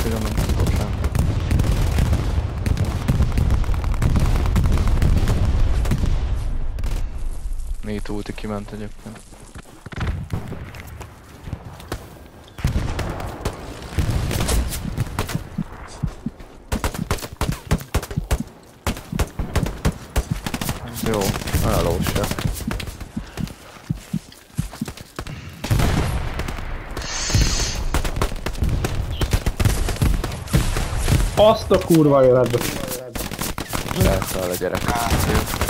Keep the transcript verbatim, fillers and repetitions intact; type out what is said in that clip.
hogy onnan tudok sem. Négy ulti kiment egyébként. Jó, elolvasja. Azt a kurva életbe! Elszáll a gyerek.